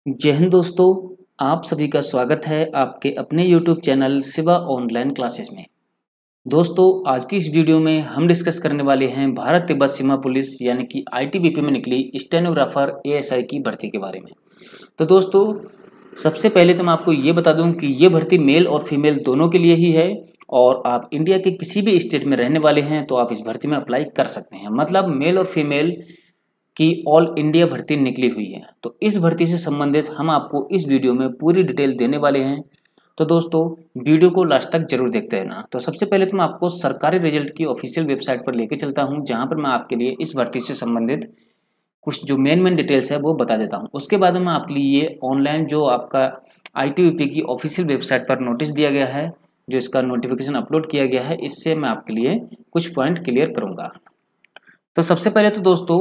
जय हिंद दोस्तों। आप सभी का स्वागत है आपके अपने YouTube channel Shiva online classes में। दोस्तों आज की इस वीडियो में हम डिस्कस करने वाले हैं भारत तिब्बत सीमा पुलिस यानी कि ITBP में निकली स्टेनोग्राफर ASI की भर्ती के बारे में। तो दोस्तों सबसे पहले तो मैं आपको ये बता दूं कि ये भर्ती मेल और फीमेल दोनों के लिए ही है और आप इंडिया के किसी भी स्टेट में रहने वाले हैं तो आप इस भर्ती में अप्लाई कर सकते हैं। मतलब मेल और फीमेल की ऑल इंडिया भर्ती निकली हुई है। तो इस भर्ती से संबंधित हम आपको इस वीडियो में पूरी डिटेल देने वाले हैं। तो दोस्तों वीडियो को लास्ट तक जरूर देखते रहना। तो सबसे पहले तो मैं आपको सरकारी रिजल्ट की ऑफिशियल वेबसाइट पर लेके चलता हूं, जहां पर मैं आपके लिए इस भर्ती से संबंधित कुछ जो मेन डिटेल्स है वो बता देता हूं। उसके बाद में मैं आपके लिए ये ऑनलाइन जो आपका ITBP की ऑफिशियल वेबसाइट पर नोटिस दिया गया है, जो इसका नोटिफिकेशन अपलोड किया गया है, इससे मैं आपके लिए कुछ पॉइंट क्लियर करूंगा। तो सबसे पहले तो दोस्तों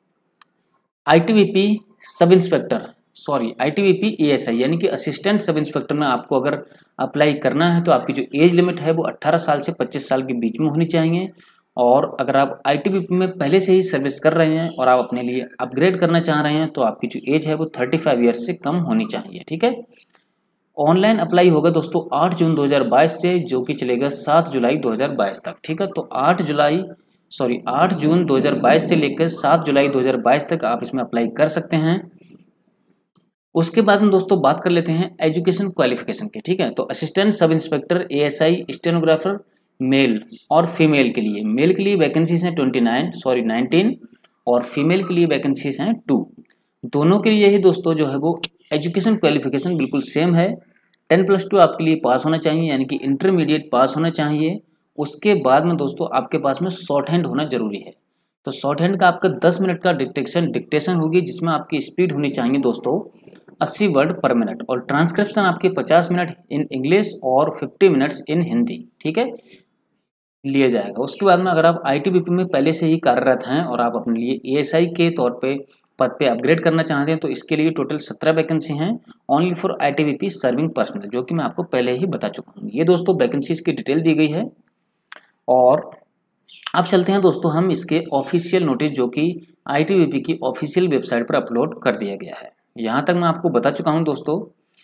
ITBP sub inspector ITBP ASI यानी कि असिस्टेंट सब इंस्पेक्टर में आपको अगर अप्लाई करना है तो आपकी जो एज लिमिट है वो 18 साल से 25 साल के बीच में होनी चाहिए। और अगर आप ITBP में पहले से ही सर्विस कर रहे हैं और आप अपने लिए अपग्रेड करना चाह रहे हैं तो आपकी जो एज है वो 35 ईयर्स से कम होनी चाहिए। ठीक है। ऑनलाइन अप्लाई होगा दोस्तों 8 जून 2022 से, जो कि चलेगा 7 जुलाई 2022 तक। ठीक है। तो 8 जून 2022 से लेकर 7 जुलाई 2022 तक आप इसमें अप्लाई कर सकते हैं। उसके बाद में दोस्तों बात कर लेते हैं एजुकेशन क्वालिफिकेशन की। ठीक है। तो असिस्टेंट सब इंस्पेक्टर ASI स्टेनोग्राफर मेल और फीमेल के लिए, मेल के लिए वैकेंसीज हैं 19 और फीमेल के लिए वैकेंसीज हैं 2। दोनों के लिए ही दोस्तों जो है वो एजुकेशन क्वालिफिकेशन बिल्कुल सेम है। 10+2 आपके लिए पास होना चाहिए यानी कि इंटरमीडिएट पास होना चाहिए। उसके बाद में दोस्तों आपके पास में शॉर्ट हैंड होना जरूरी है। तो शॉर्ट हैंड का आपका 10 मिनट का डिक्टेशन होगी, जिसमें आपकी स्पीड होनी चाहिए दोस्तों 80 वर्ड पर मिनट, और ट्रांसक्रिप्शन आपके 50 मिनट इन इंग्लिश और 50 मिनट्स इन हिंदी। ठीक है, लिया जाएगा। उसके बाद में अगर आप ITBP में पहले से ही कार्यरत हैं और आप अपने लिए ASI के तौर पे पद पे अपग्रेड करना चाहते हैं तो इसके लिए टोटल 17 वैकेंसी हैं only for ITBP serving personnel, जो कि मैं आपको पहले ही बता चुका हूँ। ये दोस्तों वैकेंसीज की डिटेल दी गई है। और अब चलते हैं दोस्तों हम इसके ऑफिशियल नोटिस, जो कि ITBP की ऑफिशियल वेबसाइट पर अपलोड कर दिया गया है। यहाँ तक मैं आपको बता चुका हूँ दोस्तों।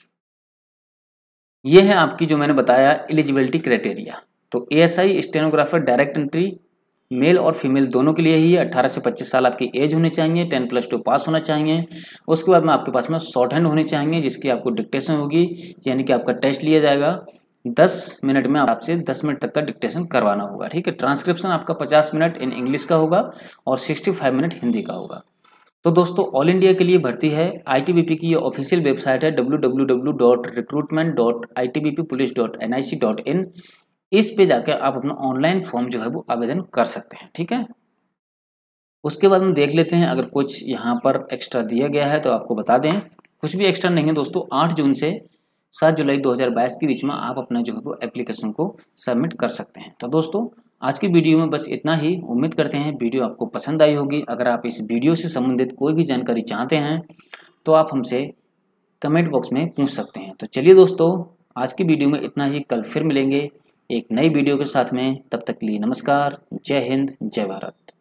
ये है आपकी जो मैंने बताया एलिजिबिलिटी क्राइटेरिया। तो ASI stenographer direct entry male और फीमेल दोनों के लिए ही 18 से 25 साल आपकी एज होनी चाहिए, 10+2 पास होना चाहिए। उसके बाद में आपके पास में शॉर्ट हैंड होनी चाहिए, जिसकी आपको डिक्टेशन होगी, यानी कि आपका टेस्ट लिया जाएगा 10 मिनट में, आपसे 10 मिनट तक का डिक्टेशन करवाना होगा। ठीक है। ट्रांसक्रिप्शन आपका 50 मिनट इन इंग्लिश का होगा और 65 मिनट हिंदी का होगा। तो दोस्तों ऑल इंडिया के लिए भर्ती है। ITBP की ये ऑफिशियल वेबसाइट है www.recruitment.itbppolice.nic.in। इस पे जाकर आप अपना ऑनलाइन फॉर्म जो है वो आवेदन कर सकते हैं। ठीक है। उसके बाद हम देख लेते हैं अगर कुछ यहाँ पर एक्स्ट्रा दिया गया है तो आपको बता दें। कुछ भी एक्स्ट्रा नहीं है दोस्तों। 8 जून से 7 जुलाई 2022 के बीच में आप अपना जो है वो एप्लीकेशन को सबमिट कर सकते हैं। तो दोस्तों आज की वीडियो में बस इतना ही। उम्मीद करते हैं वीडियो आपको पसंद आई होगी। अगर आप इस वीडियो से संबंधित कोई भी जानकारी चाहते हैं तो आप हमसे कमेंट बॉक्स में पूछ सकते हैं। तो चलिए दोस्तों आज की वीडियो में इतना ही। कल फिर मिलेंगे एक नई वीडियो के साथ में। तब तक के लिए नमस्कार, जय हिंद, जय भारत।